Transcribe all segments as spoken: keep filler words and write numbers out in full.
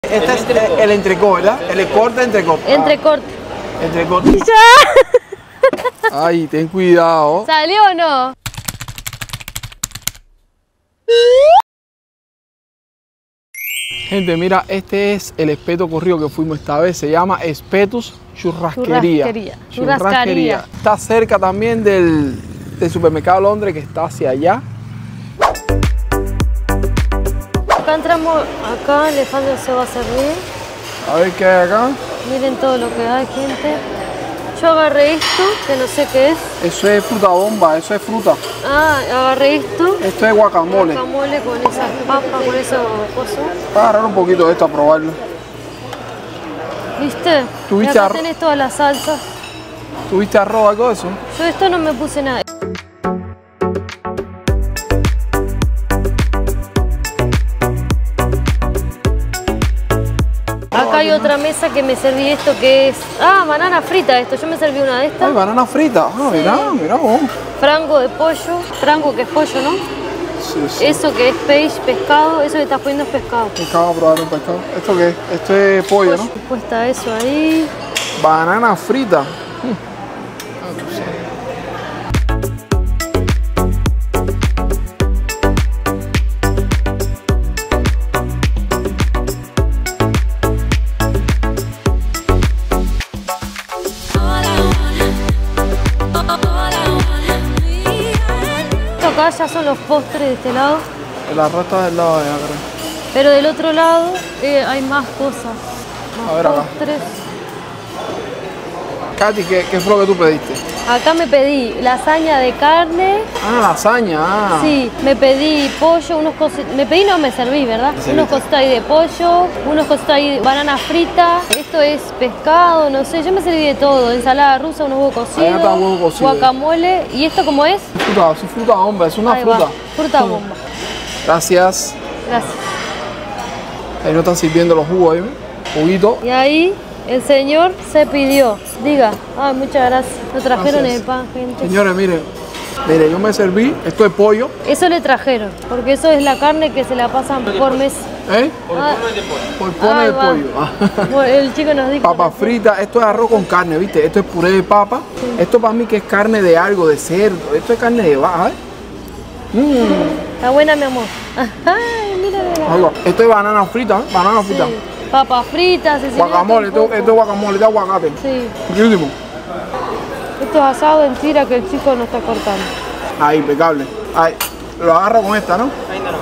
Este es el, el entrecot, ¿verdad? El corte entrecot. Entrecot. Ah, entrecot. ¡Ya! Ay, ten cuidado. ¿Salió o no? Gente, mira, este es el espeto corrido que fuimos esta vez. Se llama Espetus Churrasquería. Churrasquería. Churrasquería. Está cerca también del, del supermercado Londres, que está hacia allá. Acá entramos, acá Alejandro se va a servir. A ver qué hay acá. Miren todo lo que hay, gente. Yo agarré esto, que no sé qué es. Eso es fruta bomba, eso es fruta. Ah, agarré esto. Esto es guacamole. Guacamole con esas papas, con eso coso. Voy a agarrar un poquito de esto a probarlo. ¿Viste? ¿Tuviste Y acá arroz? tenés todas las salsas. ¿Tuviste arroz o algo de eso? Yo esto no me puse nada. Acá hay otra mesa que me serví esto que es... Ah, banana frita esto. Yo me serví una de estas. Ay, banana frita. Ah, Sí. mirá, mirá vos. Frango de pollo. Frango que es pollo, ¿no? Sí, sí. Eso que es peixe, pescado. Eso que estás poniendo es pescado. Acabo de probar un pescado. ¿Esto qué es? Esto es pollo, ¿no? Puesta eso ahí. Banana frita. Acá ya son los postres de este lado. El arroz está del lado de allá, creo. Pero del otro lado eh, hay más cosas. Más A ver acá. postres. Katy, ¿qué, ¿qué fue lo que tú pediste? Acá me pedí lasaña de carne. Ah, lasaña. Ah. Sí, me pedí pollo, unos cositos. Me pedí, no me serví, ¿verdad? Sí, unos viste. cositos ahí de pollo, unos cositos ahí de banana frita. Esto es pescado, no sé. Yo me serví de todo. Ensalada rusa, unos huevos Allá está cocidos, huevo cocido. guacamole. ¿Y esto cómo es? Fruta, es fruta bomba, es una Ahí va, fruta. fruta bomba. Gracias. Gracias. Ahí no están sirviendo los jugos ahí, ¿ves? Juguito. Y ahí el señor se pidió. Diga, ay, muchas gracias. Lo trajeron Gracias. el pan, gente. Señores, miren. Miren, yo me serví. Esto es pollo. Eso le trajeron, porque eso es la carne que se la pasan por mes. ¿Eh? Ah, Por pone ahí de va. pollo. Ah. bueno, el chico nos dijo. Papa frita, esto es arroz con carne, ¿viste? Esto es puré de papa. Esto para mí que es carne de algo, de cerdo. Esto es carne de vaca, ¿eh? Mm. Está buena, mi amor. Ay, mira, mira. Ahí va. Esto es banana frita, ¿eh? Banana frita. Sí. Papas fritas, ese Guacamole, esto, esto es guacamole, esto es aguacate. Sí. Riquísimo. Esto es asado en tira que el chico no está cortando. Ahí, impecable. Ahí. Lo agarro con esta, ¿no? Ahí no, no.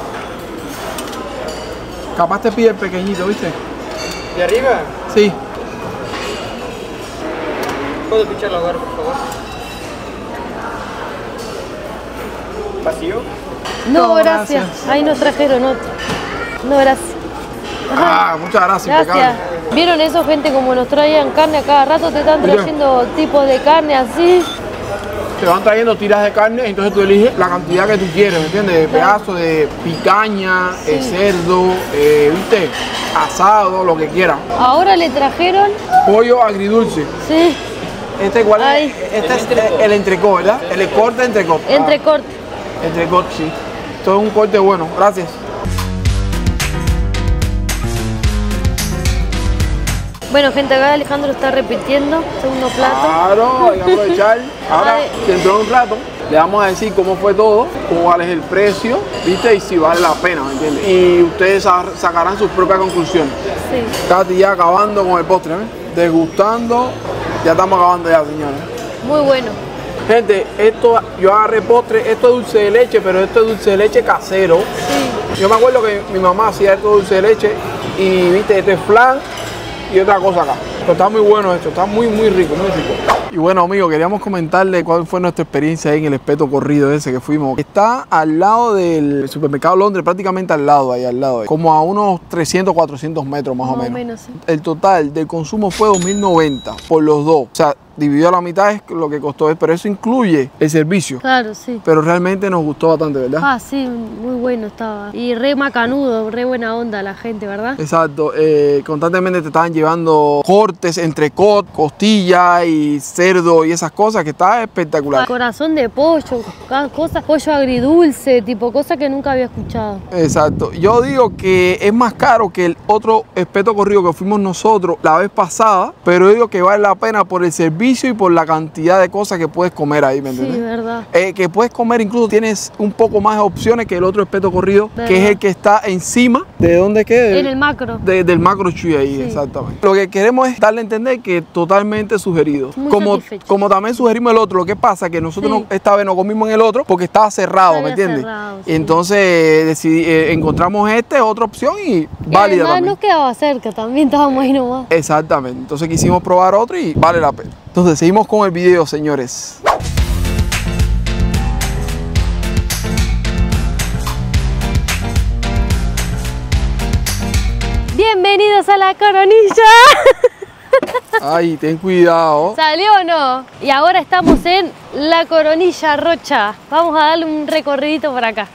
Capaz te pide el pequeñito, ¿viste? ¿De arriba? Sí. ¿Puedo pichar la hogar, por favor? ¿Vacío? No, No, gracias. gracias. Ahí nos trajeron otro. No, gracias. Ah, muchas gracias, Gracias. impecable. ¿Vieron eso, gente, como nos traían carne a cada rato? Te están Mira. trayendo tipos de carne así. Te van trayendo tiras de carne, entonces tú eliges la cantidad que tú quieres, ¿me entiendes? De pedazos, de picaña, de cerdo, eh, ¿viste? Asado, lo que quieras. Ahora le trajeron, Pollo agridulce. sí, Este igual Ay. es, este es el entrecot, ¿verdad? El corte entrecot. entrecot. Ah, entrecot, sí. Esto es un corte bueno, gracias. Bueno, gente, acá Alejandro está repitiendo, segundo plato. Claro, hay que aprovechar. Ahora, Ay. dentro de un rato, le vamos a decir cómo fue todo, cuál es el precio, ¿viste? Y si vale la pena, ¿me entiendes? Y ustedes sa- sacarán sus propias conclusiones. Sí. Katy ya acabando con el postre, ¿eh? Degustando. Ya estamos acabando ya, señores. Muy bueno. Gente, esto, yo agarré postre, esto es dulce de leche, pero esto es dulce de leche casero. Sí. Yo me acuerdo que mi mamá hacía esto dulce de leche y, viste, este es flan y otra cosa acá. Pero está muy bueno esto, está muy, muy rico, muy rico. Y bueno, amigos, queríamos comentarle cuál fue nuestra experiencia ahí en el espeto corrido ese que fuimos. Está al lado del supermercado Londres, prácticamente al lado, ahí al lado. Como a unos trescientos, cuatrocientos metros más, Más o o menos. menos, sí. El total del consumo fue dos mil noventa por los dos. O sea, dividido a la mitad es lo que costó, pero eso incluye el servicio. Claro, sí. Pero realmente nos gustó bastante, ¿verdad? Ah, sí, muy bueno estaba. Y re macanudo, re buena onda la gente, ¿verdad? Exacto. Eh, constantemente te estaban llevando cortes, entrecot, costilla y cerdo y esas cosas, que está espectacular. Corazón de pollo, cada cosa, pollo agridulce, tipo cosas que nunca había escuchado. Exacto. Yo digo que es más caro que el otro espeto corrido que fuimos nosotros la vez pasada, pero yo digo que vale la pena por el servicio y por la cantidad de cosas que puedes comer ahí, ¿me entiendes? Sí, verdad. Eh, que puedes comer, incluso tienes un poco más de opciones que el otro espeto corrido, ¿verdad? que es el que está encima. ¿De dónde queda? En el macro. De, del macro Chuy ahí, Sí. exactamente. Lo que queremos es darle a entender que totalmente sugerido. Muy Como, satisfecho. como también sugerimos el otro, lo que pasa que nosotros Sí. no- esta vez no comimos en el otro porque estaba cerrado, Estaba ¿me entiendes? cerrado, Y sí. entonces eh, decidí, eh, encontramos este, otra opción y Y válida además también. nos quedaba cerca, también estábamos ahí nomás. Exactamente. Entonces quisimos probar otro y vale la pena. Entonces seguimos con el video, señores. Bienvenidos a La Coronilla. Ay, ten cuidado. ¿Salió o no? Y ahora estamos en La Coronilla Rocha. Vamos a darle un recorridito por acá.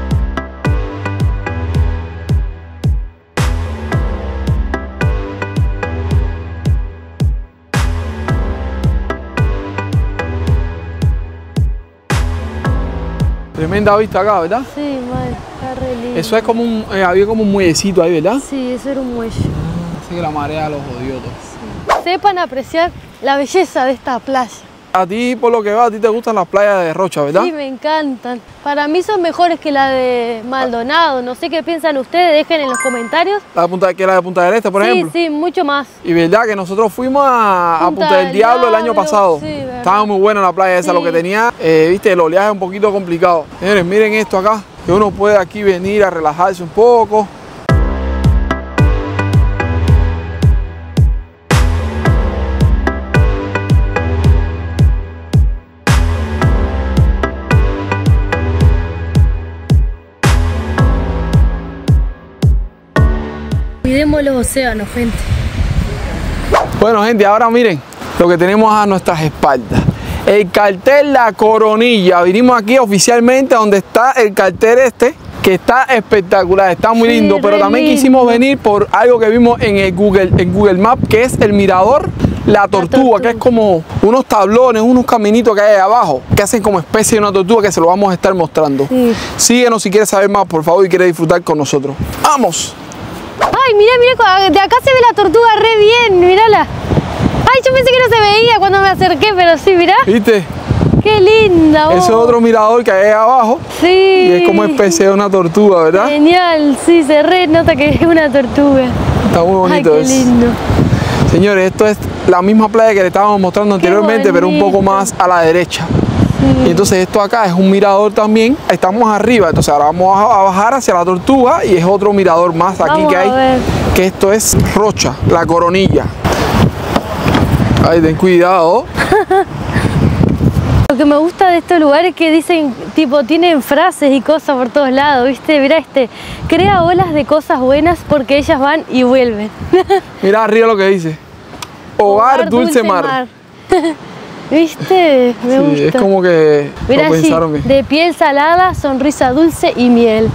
Tremenda vista acá, ¿verdad? Sí, mal, está re lindo. Eso es como un, eh, había como un muellecito ahí, ¿verdad? Sí, eso era un muelle. Así que la marea los jodió todo. Sepan apreciar la belleza de esta playa. A ti, por lo que veo, a ti te gustan las playas de Rocha, ¿verdad? Sí, me encantan. Para mí son mejores que la de Maldonado. No sé qué piensan ustedes, dejen en los comentarios. La de Punta, que la de Punta del Este, por sí, ejemplo. sí, mucho más. Y verdad que nosotros fuimos a, a Punta Punta del del Diablo el año Diablo, pasado. sí, verdad. Estaba muy buena la playa esa, Sí. lo que tenía, eh, viste, el oleaje un poquito complicado. Señores, miren esto acá, que uno puede aquí venir a relajarse un poco. Cuidemos los océanos, gente. Bueno, gente, ahora miren lo que tenemos a nuestras espaldas. El cartel La Coronilla. Vinimos aquí oficialmente donde está el cartel este, que está espectacular, está muy Sí, lindo, pero re también lindo. quisimos venir por algo que vimos en el Google, en Google Maps, que es el mirador La Tortuga, Tortuga. que es como unos tablones, unos caminitos que hay ahí abajo, que hacen como especie de una tortuga, que se lo vamos a estar mostrando. Sí. Síguenos si quieres saber más, por favor, y quieres disfrutar con nosotros. ¡Vamos! Ay, mira, mira, de acá se ve la tortuga re bien, mírala. Ay, yo pensé que no se veía cuando me acerqué, pero sí, mirá. ¿Viste? Qué linda. Ese es oh. otro mirador que hay ahí abajo. Sí. Y es como especie de una tortuga, ¿verdad? Genial, sí, se re nota que es una tortuga. Está muy bonito Ay, qué eso. lindo. Señores, esto es la misma playa que le estábamos mostrando anteriormente, pero un poco bonito. más a la derecha. Sí. Y entonces esto acá es un mirador también. Estamos arriba, entonces ahora vamos a bajar hacia la Tortuga y es otro mirador más aquí Vamos que a hay. ver. Que esto es Rocha, La Coronilla. Ay, ten cuidado. Lo que me gusta de estos lugares es que dicen, tipo, tienen frases y cosas por todos lados, ¿viste? Mirá este, crea olas de cosas buenas porque ellas van y vuelven. Mira arriba lo que dice. Hogar, dulce, mar. ¿Viste? Me Sí, gusta. es como que Mirá lo así, pensaron bien. de piel salada, sonrisa dulce y miel.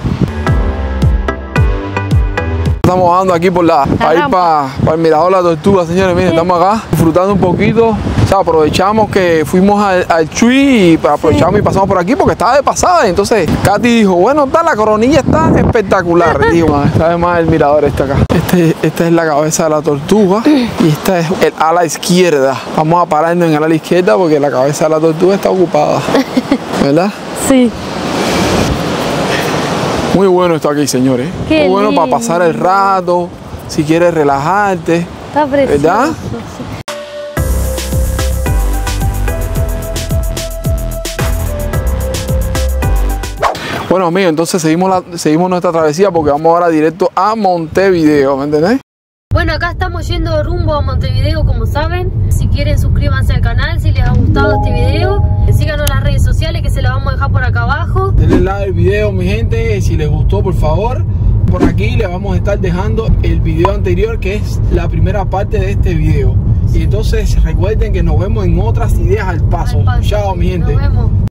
Estamos bajando aquí por la, para ir rampa. para, el mirador La Tortuga, señores. Miren, estamos acá disfrutando un poquito. O sea, aprovechamos que fuimos al, al Chuy y aprovechamos y pasamos por aquí porque estaba de pasada. Entonces, Katy dijo, bueno, está, la Coronilla está espectacular. Dijo, esta vez más el mirador este acá. Este, esta es la cabeza de la tortuga y esta es el ala izquierda. Vamos a pararnos en el ala izquierda porque la cabeza de la tortuga está ocupada. ¿Verdad? Sí. Muy bueno esto aquí, señores. Qué Muy bueno para lindo. pasar el rato, si quieres relajarte. Está precioso. ¿Verdad? sí. Bueno, amigos, entonces seguimos, la, seguimos nuestra travesía porque vamos ahora directo a Montevideo, ¿me entendés? Bueno, acá estamos yendo rumbo a Montevideo, como saben. Si quieren, suscríbanse al canal si les ha gustado este video. Síganos en las redes sociales que se las vamos a dejar por acá abajo. Denle like al video, mi gente, si les gustó, por favor. Por aquí le vamos a estar dejando el video anterior, que es la primera parte de este video. Y entonces recuerden que nos vemos en otras ideas al paso. Al paso. Chao, mi gente. Nos vemos.